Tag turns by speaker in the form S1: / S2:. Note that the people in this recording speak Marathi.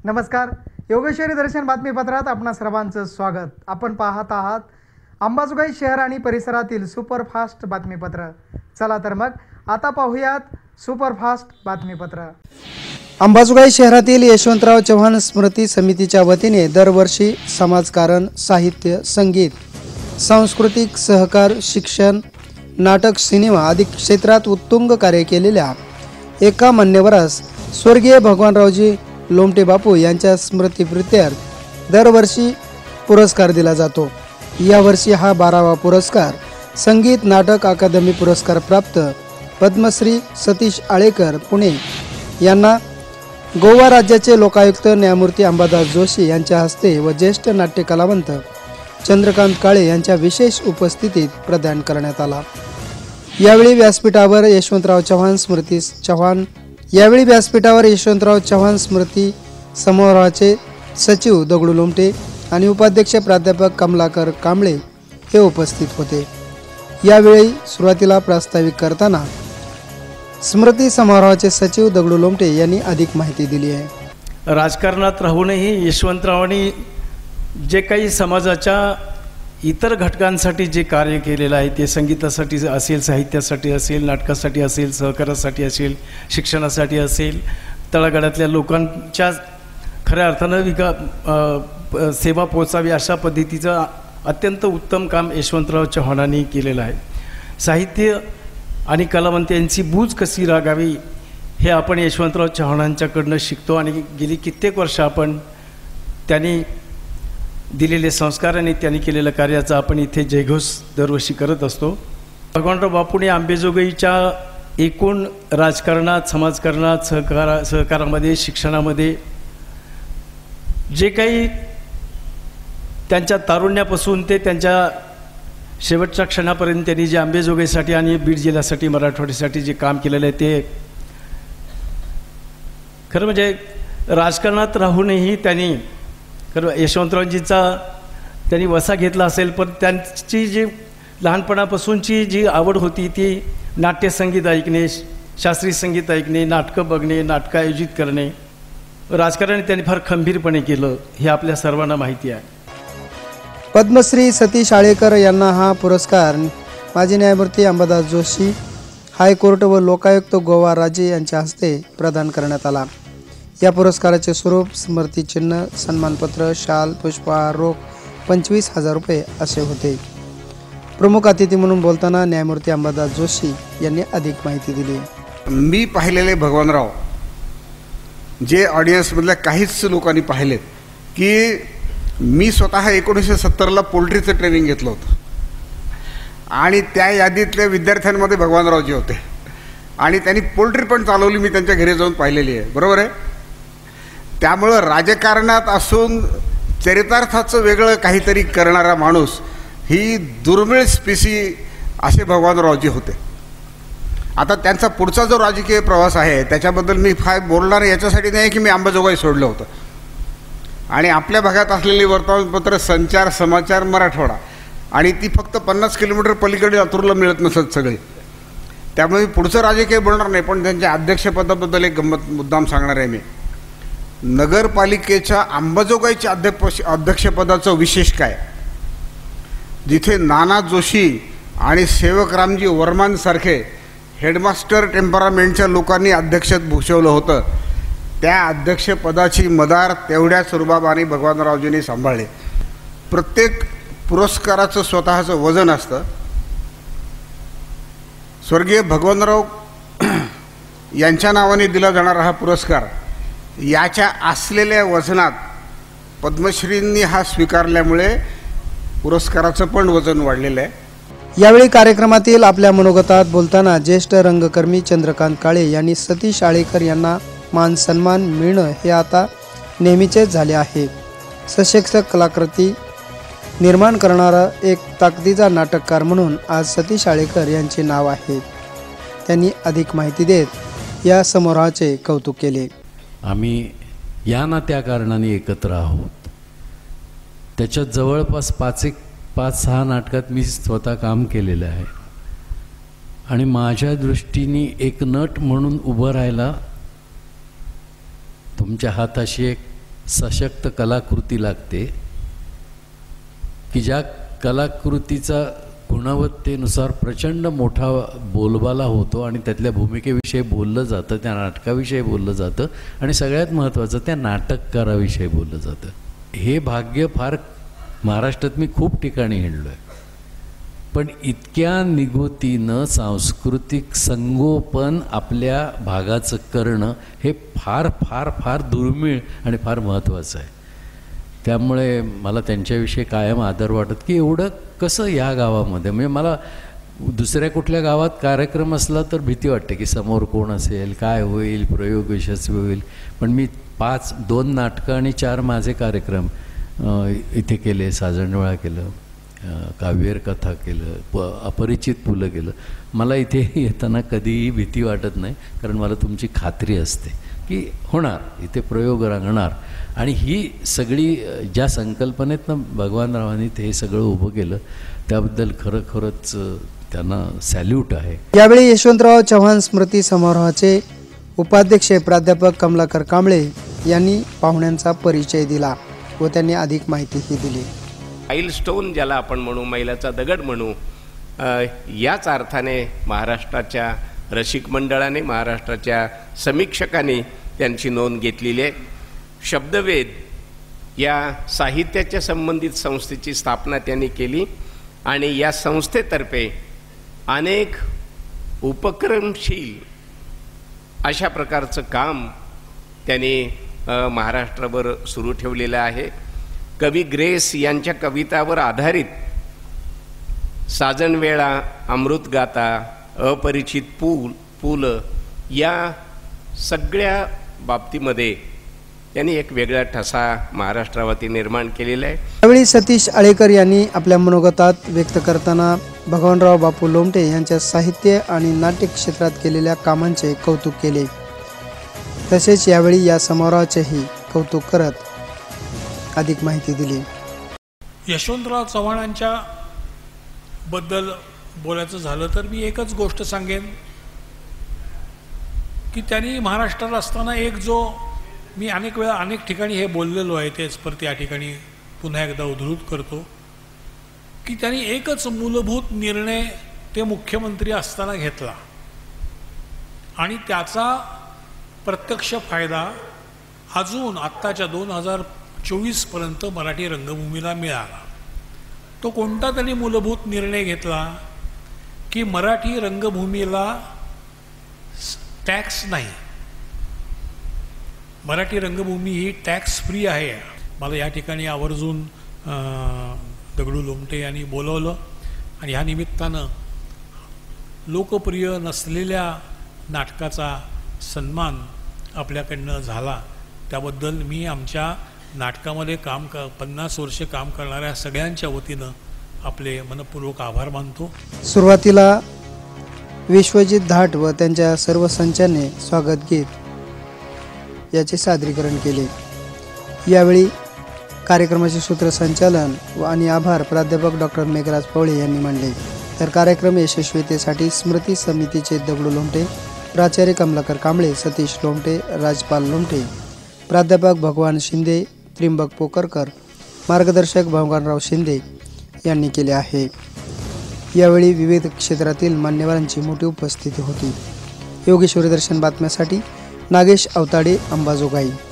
S1: नमस्कार. योगेश्वरी दर्शन बातमीपत्रात आपणा सर्वांचं स्वागत. आपण पाहत आहात अंबाजोगाई शहर आणि परिसरातील सुपरफास्ट बातमीपत्र. चला तर मग आता पाहूयात सुपरफास्ट बातमीपत्र. अंबाजोगाई शहरातील यशवंतराव चव्हाण स्मृती समितीच्या वतीने दरवर्षी समाजकारण, साहित्य, संगीत, सांस्कृतिक सहकार, शिक्षण, नाटक, सिनेमा आदी क्षेत्रात उत्तुंग कार्य केलेल्या एका मान्यवरास स्वर्गीय भगवानरावजी लोमटे बापू यांच्या स्मृतिप्रित्यर्थ दरवर्षी पुरस्कार दिला जातो. यावर्षी हा 12वा पुरस्कार संगीत नाटक अकादमी पुरस्कार प्राप्त पद्मश्री सतीश आळेकर पुणे यांना गोवा राज्याचे लोकायुक्त न्यायमूर्ती अंबादास जोशी यांच्या हस्ते व ज्येष्ठ नाट्य कलावंत चंद्रकांत काळे यांच्या विशेष उपस्थितीत प्रदान करण्यात आला. यावेळी व्यासपीठावर यशवंतराव चव्हाण स्मृती समारोहाचे सचिव दगडू लोमटे आणि उपाध्यक्ष प्राध्यापक कमलाकर कांबळे हे उपस्थित होते. यावेळी सुरुवातीला प्रास्ताविक करताना स्मृती समारोहाचे सचिव दगडू लोमटे यांनी अधिक माहिती दिली आहे.
S2: राजकारणात राहूनही यशवंतरावांनी जे काही समाजाच्या इतर घटकांसाठी जे कार्य केलेलं आहे ते संगीतासाठी असेल, साहित्यासाठी असेल, नाटकासाठी असेल, सहकारासाठी असेल, शिक्षणासाठी असेल, तळागाळातल्या लोकांच्या खऱ्या अर्थानं सेवा पोचावी अशा पद्धतीचं अत्यंत उत्तम काम यशवंतराव चव्हाणांनी केलेलं आहे. साहित्य आणि कलावंत यांची बूज कशी रागावी हे आपण यशवंतराव चव्हाणांच्याकडनं शिकतो आणि गेली कित्येक वर्ष आपण त्यांनी दिलेले संस्कार आणि त्यांनी केलेल्या कार्याचा आपण इथे जयघोष दरवर्षी करत असतो. भगवानराव बापूने अंबाजोगाईच्या एकूण राजकारणात, समाजकारणात, सहकारामध्ये, शिक्षणामध्ये जे काही त्यांच्या तारुण्यापासून ते त्यांच्या शेवटच्या क्षणापर्यंत त्यांनी जे अंबाजोगाईसाठी आणि बीड जिल्ह्यासाठी, मराठवाड्यासाठी जे काम केलेलं आहे ते खरं म्हणजे राजकारणात राहूनही त्यांनी खरं यशवंतरावजींचा त्यांनी वसा घेतला असेल, पण त्यांची जी लहानपणापासूनची जी आवड होती ती नाट्यसंगीत ऐकणे, शास्त्रीय संगीत ऐकणे, नाटकं बघणे, नाटकं आयोजित करणे, राजकारण त्यांनी फार खंबीरपणे केलं हे आपल्या सर्वांना माहिती आहे.
S1: पद्मश्री सतीश आळेकर यांना हा पुरस्कार माजी न्यायमूर्ती अंबादास जोशी, हायकोर्ट व लोकायुक्त गोवा राज्य यांच्या हस्ते प्रदान करण्यात आला. या पुरस्काराचे स्वरूप स्मृतिचिन्ह, सन्मानपत्र, शाल, पुष्पहार, रोख 25,000 रुपये असे होते. प्रमुख अतिथी म्हणून बोलताना न्यायमूर्ती अंबादास जोशी यांनी अधिक माहिती दिली.
S3: मी पाहिलेले भगवानराव जे ऑडियन्समधल्या काहीच लोकांनी पाहिलेत की मी स्वतः 1970ला पोल्ट्रीचं ट्रेनिंग घेतलं होतं आणि त्या यादीतल्या विद्यार्थ्यांमध्ये भगवानरावजी होते आणि त्यांनी पोल्ट्री पण चालवली. मी त्यांच्या घरी जाऊन पाहिलेली आहे, बरोबर आहे. त्यामुळं राजकारणात असून चरितार्थाचं वेगळं काहीतरी करणारा माणूस ही दुर्मिळ स्पिसी असे भगवानरावजी होते. आता त्यांचा पुढचा जो राजकीय प्रवास आहे त्याच्याबद्दल मी फार बोलणार याच्यासाठी नाही की मी अंबाजोगाई सोडलं होतं आणि आपल्या भागात असलेली वर्तमानपत्र संचार, समाचार, मराठवाडा आणि ती फक्त 50 किलोमीटर पलीकडे लातूरला मिळत नसत सगळी. त्यामुळे मी पुढचं राजकीय बोलणार नाही, पण त्यांच्या अध्यक्षपदाबद्दल एक गंमत मुद्दाम सांगणार आहे. मी नगरपालिकेच्या अंबाजोगाईच्या अध्यक्षपदाचं विशेष काय, जिथे नाना जोशी आणि सेवकरामजी वर्मांसारखे हेडमास्टर टेम्परामेंटच्या लोकांनी अध्यक्षपद भूषवलं होतं, त्या अध्यक्षपदाची मदार तेवढ्याच रुबाबाने भगवानरावजींनी सांभाळले. प्रत्येक पुरस्काराचं स्वतःचं वजन असतं. स्वर्गीय भगवानराव यांच्या नावाने दिला जाणारा हा पुरस्कार याच्या असलेल्या वजनात पद्मश्रींनी हा स्वीकारल्यामुळे पुरस्काराचं पण वजन वाढलेलं आहे.
S1: यावेळी कार्यक्रमातील आपल्या मनोगतात बोलताना ज्येष्ठ रंगकर्मी चंद्रकांत काळे यांनी सतीश आळेकर यांना मान सन्मान मिळणं हे आता नेहमीचेच झाले आहे. सशक्त कलाकृती निर्माण करणारा एक ताकदीचा नाटककार म्हणून आज सतीश आळेकर यांचे नाव आहे. त्यांनी अधिक माहिती देत या समारोहाचे कौतुक केले.
S4: आम्ही या ना त्या कारणाने एकत्र आहोत. त्याच्यात जवळपास 5-6 नाटकात मी स्वतः काम केलेलं आहे आणि माझ्या दृष्टीने एक नट म्हणून उभं राहायला तुमच्या हाताशी एक सशक्त कलाकृती लागते की ज्या कलाकृतीचा गुणवत्तेनुसार प्रचंड मोठा बोलबाला होतो आणि त्यातल्या भूमिकेविषयी बोललं जातं, त्या नाटकाविषयी बोललं जातं आणि सगळ्यात महत्त्वाचं त्या नाटककाराविषयी बोललं जातं. हे भाग्य फार महाराष्ट्रात मी खूप ठिकाणी हिंडलो आहे, पण इतक्या निगुतीनं सांस्कृतिक संगोपन आपल्या भागाचं करणं हे फार फार फार दुर्मिळ आणि फार महत्त्वाचं आहे. त्यामुळे मला त्यांच्याविषयी कायम आदर वाटत की एवढं कसं या गावामध्ये, म्हणजे मला दुसऱ्या कुठल्या गावात कार्यक्रम असला तर भीती वाटते की समोर कोण असेल, काय होईल, प्रयोग यशस्वी होईल. पण मी 2 नाटकं आणि 4 माझे कार्यक्रम इथे केले. साजणवेळा केलं, काव्येर कथा केलं, अपरिचित पुलं केलं. मला इथे येताना कधीही भीती वाटत नाही, कारण मला तुमची खात्री असते की होणार, इथे प्रयोग रंगणार. आणि ही सगळी ज्या संकल्पनेतनं भगवानरावांनी ते हे सगळं उभं केलं त्याबद्दल खरंच त्यांना सॅल्यूट आहे.
S1: यावेळी यशवंतराव चव्हाण स्मृती समारोहाचे उपाध्यक्ष प्राध्यापक कमलाकर कांबळे यांनी पाहुण्यांचा परिचय दिला व त्यांनी अधिक माहितीही दिली.
S5: माइलस्टोन ज्याला आपण म्हणू, मैलाचा दगड म्हणू, याच अर्थाने महाराष्ट्राच्या रसिक मंडळाने, महाराष्ट्राच्या समीक्षकांनी त्यांची नोंद घेतलेली आहे. शब्दवेद या साहित्याच्या संबंधित संस्थेची स्थापना त्यांनी केली आणि या संस्थेतर्फे अनेक उपक्रमशील अशा प्रकारचं काम त्यांनी महाराष्ट्रभर सुरू ठेवलेलं आहे. कवी ग्रेस यांच्या कवितावर आधारित साजणवेळा, अमृतगाथा, अपरिचित पुल या सगळ्या बाबतीमध्ये त्यांनी एक वेगळा ठसा महाराष्ट्रावरती निर्माण केलेला आहे.
S1: यावेळी सतीश आळेकर यांनी आपल्या मनोगतात व्यक्त करताना भगवानराव बापू लोमटे यांच्या साहित्य आणि नाट्य क्षेत्रात केलेल्या कामांचे कौतुक केले. तसेच यावेळी या समारोहाचेही कौतुक करत अधिक माहिती दिली.
S6: यशवंतराव चव्हाणांच्या बद्दल बोलायचं झालं तर मी एकच गोष्ट सांगेन की त्यांनी महाराष्ट्रात असताना एक जो, मी अनेक वेळा अनेक ठिकाणी हे बोललेलो आहे, तेच परत या ठिकाणी पुन्हा एकदा उद्धृत करतो की त्यांनी एकच मूलभूत निर्णय ते मुख्यमंत्री असताना घेतला आणि त्याचा प्रत्यक्ष फायदा अजून आत्ताच्या 2024पर्यंत मराठी रंगभूमीला मिळाला. तो कोणता त्यांनी मूलभूत निर्णय घेतला की मराठी रंगभूमीला टॅक्स नाही, मराठी रंगभूमी ही टॅक्स फ्री आहे. मला या ठिकाणी आवर्जून दगडू लोमटे यांनी बोलवलं आणि ह्या निमित्तानं लोकप्रिय नसलेल्या नाटकाचा सन्मान आपल्याकडनं झाला. त्याबद्दल मी आमच्या नाटकामध्ये 50 वर्ष काम करणाऱ्या सगळ्यांच्या वतीनं आपले मनपूर्वक आभार मानतो.
S1: सुरुवातीला विश्वजित धाट व त्यांच्या सर्व संचाने स्वागत गीत याचे सादरीकरण केले. यावेळी कार्यक्रमाचे सूत्रसंचालन आणि आभार प्राध्यापक डॉक्टर मेघराज पवळे यांनी मानले. तर कार्यक्रम यशस्वीतेसाठी स्मृती समितीचे दगडू लोमटे, प्राचार्य कमलाकर कांबळे, सतीश लोमटे, राजपाल लोमटे, प्राध्यापक भगवान शिंदे, त्रिंबक पोकरकर, मार्गदर्शक भगवानराव शिंदे यांनी केले आहे. यावेळी विविध क्षेत्रातील मान्यवरांची मोठी उपस्थिती होती. योगेश्वरी दर्शन बातम्यासाठी नागेश अवताडे, अंबाजोगाई.